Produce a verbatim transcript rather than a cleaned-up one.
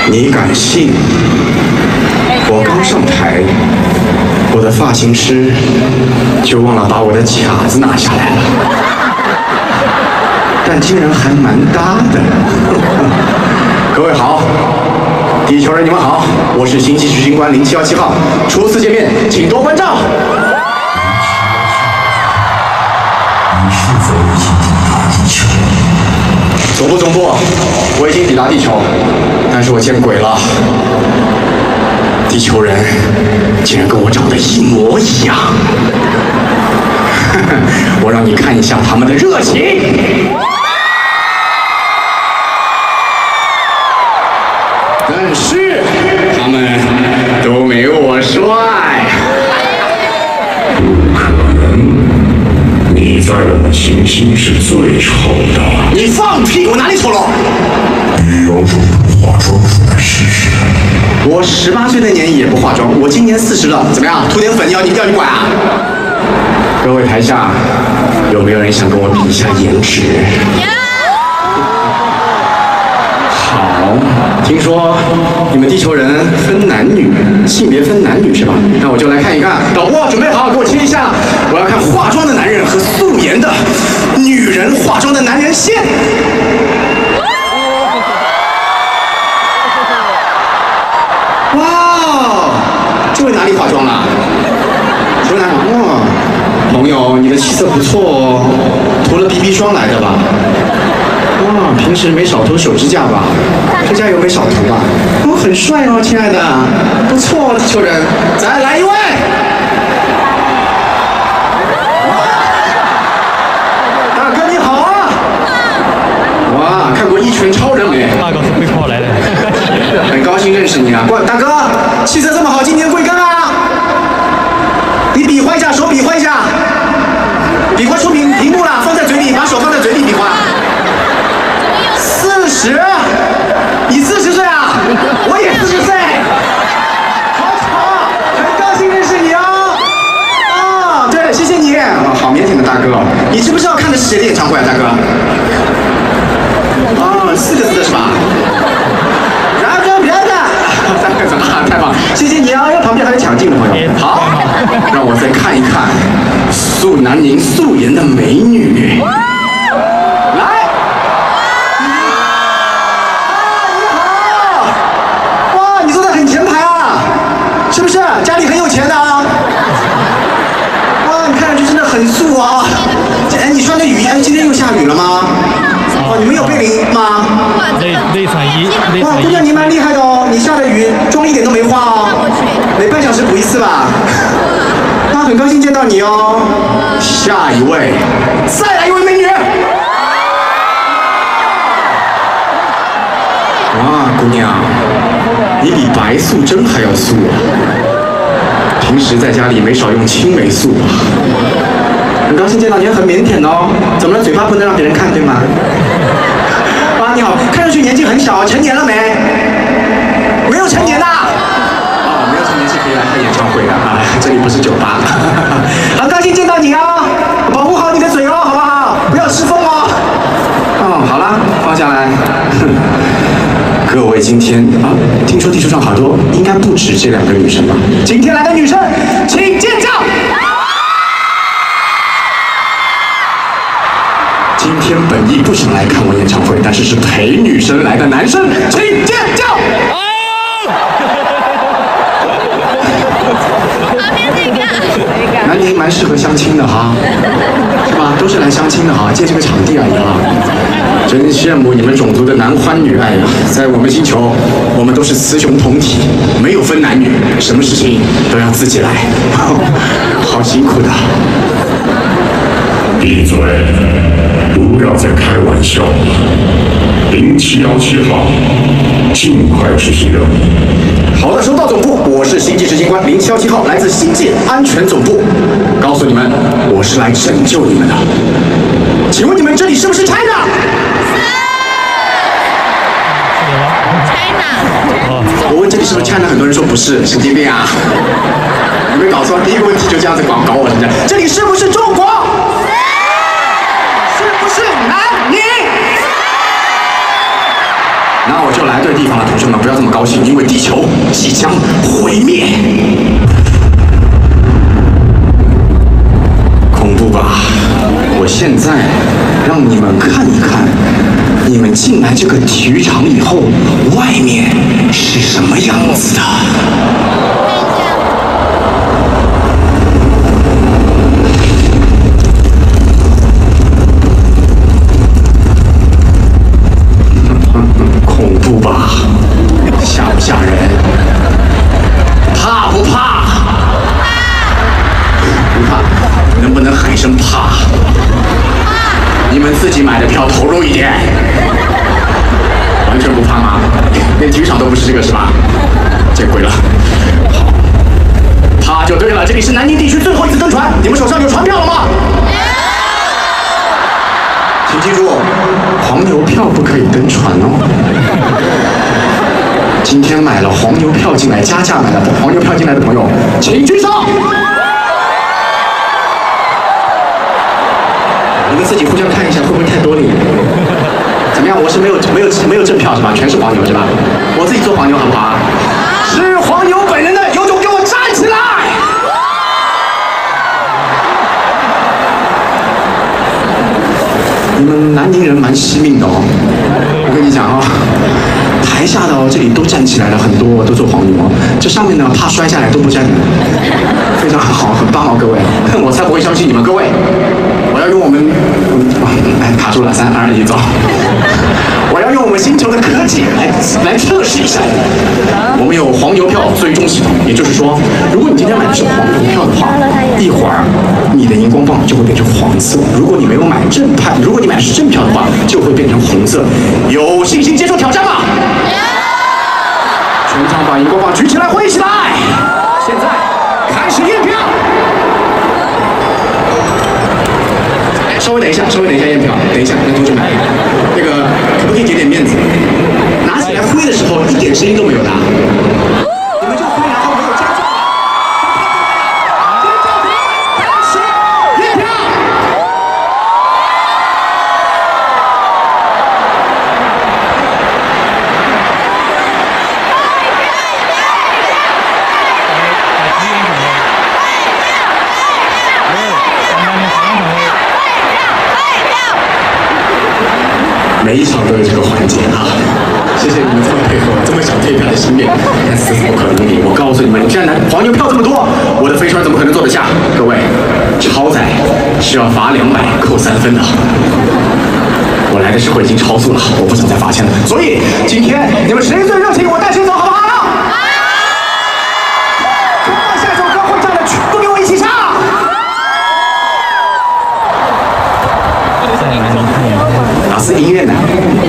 你敢信？我刚上台，我的发型师就忘了把我的卡子拿下来了，但竟然还蛮搭的。各位好，地球人你们好，我是星际执行官零七幺七号，初次见面，请多关照。 你是否已经抵达地球？ 总部总部，我已经抵达地球，但是我见鬼了。地球人竟然跟我长得一模一样，我让你看一下他们的热情。但是他们都没我帅。 不可能，你在我们行星是最丑的。 你放屁！我哪里丑了？ 你有种不化妆出来试试。 我十八岁那年也不化妆，我今年四十了，怎么样？涂点粉要你要你管啊？各位台下，有没有人想跟我比一下颜值？好，听说你们地球人分男女，性别分男女是吧？那我就来看一看，导播准备好，给我切一下，我要看化妆的男人和素颜的女人化妆的男人线。这位哪里化妆了？这位哪里？哇，朋友，你的气色不错哦，涂了 B B 霜来的吧？哇，平时没少涂手指甲吧？这加油没少涂吧？哦，很帅哦，亲爱的，不错哦，地球人，再来一位。大哥你好啊！哇，看过《一拳超人》没？ 大哥是背靠来的。 很高兴认识你啊，过大哥，气色这么好，今年贵庚啊？你比划一下，手比划一下，比划出屏屏幕了，放在嘴里，把手放在嘴里比划。四十，你四十岁啊？我也四十岁。好巧，很高兴认识你哦。啊，对，谢谢你，哦，好腼腆的大哥。你知不知道看的是谁的演唱会啊，大哥？哦，四个字的是吧？太棒，谢谢你啊！因为旁边还有抢镜的朋友。好，让我再看一看素男凝素颜的美女。来，啊，你好！哇，你坐在很前排啊，是不是？家里很有钱的啊？哇，你看上去真的很素啊！哎，你穿的雨衣，哎，今天又下雨了吗？哦，你们有被淋吗？ 内内穿衣，内哇， 穿衣。 姑娘你蛮厉害的哦，你下的雨妆一点都没化哦，每半小时补一次吧。那很高兴见到你哦。下一位，再来一位美女。哇，姑娘，你比白素贞还要素啊！平时在家里没少用青霉素吧？很高兴见到你，很腼腆哦。怎么了？嘴巴不能让别人看，对吗？啊，你好，看上去年纪很小，成年了没？没有成年的。哦，没有成年是可以来看演唱会的啊，这里不是酒吧。很高兴见到你哦，保护好你的嘴哦，好不好？不要吃风哦。哦，好了，放下来。各位，今天啊，听说地球上好多，应该不止这两个女生吧？今天来的女生，请尖叫！今天本意不想来看我演唱会，但是是陪女生来的男生，请尖叫！那你蛮适合相亲的哈，是吧？都是来相亲的哈，借这个场地而已哈。真羡慕你们种族的男欢女爱呀！在我们星球，我们都是雌雄同体，没有分男女，什么事情都要自己来，好辛苦的。 闭嘴！不要再开玩笑了。零七幺七号，尽快执行任务。 好的，收到总部，我是星际执行官零七幺七号，来自星际安全总部。告诉你们，我是来拯救你们的。请问你们这里是不是 China？ 我问这里是不是 China， 很多人说不是，神经病啊！有没有搞错？第一个问题就这样子搞搞我，是不是？这里是不是中国？是不是南宁？那我就来对地方了，同学们，不要这么高现在让你们看一看，你们进来这个体育场以后，外面是什么样子的。恐怖吧？吓不吓人？怕不怕？不怕，能不能喊一声怕？你们自己买的票投入一点，完全不怕吗？连体育场都不是这个是吧？见鬼了！好，怕就对了。这里是南宁地区最后一次登船，你们手上有船票了吗？请记住，黄牛票不可以登船哦。今天买了黄牛票进来，加价买了黄牛票进来的朋友，请举手。你们自己互相看一下，会不会太多了一点？怎么样？我是没有没有没有正票是吧？全是黄牛是吧？我自己做黄牛好不好啊？是黄牛本人的，有种给我站起来！你们南宁人蛮惜命的哦，我跟你讲啊、哦，台下的哦这里都站起来了，很多都做黄牛，这上面呢怕摔下来都不站，非常好，很棒哦，各位，我才不会相信你们各位。我要用我们，哎，卡住了，三二一，走。我要用我们星球的科技来来测试一下。我们有黄牛票追踪系统，也就是说，如果你今天买的是黄牛票的话，一会儿你的荧光棒就会变成黄色；如果你没有买正派，如果你买的是正票的话，就会变成红色。有信心接受挑战吗？全场把荧光棒举起来，挥起来！现在开始验票。稍微等一下，稍微等一下验票，等一下，让同学们，那个可不可以给点面子？拿起来挥的时候一点声音都没有的，你们就挥，然后没有加重。开始验票。每一场都有这个环节啊！谢谢你们这么配合我，这么想退票的心面，但死死不可能的。我告诉你们，你现在黄牛票这么多，我的飞船怎么可能坐得下？各位，超载是要罚两百扣三分的。我来的时候已经超速了，我不想再罚钱了。所以今天你们谁最热情，我带谁走，好不好？看到下首歌会唱的全部给我一起唱。老师音乐呢？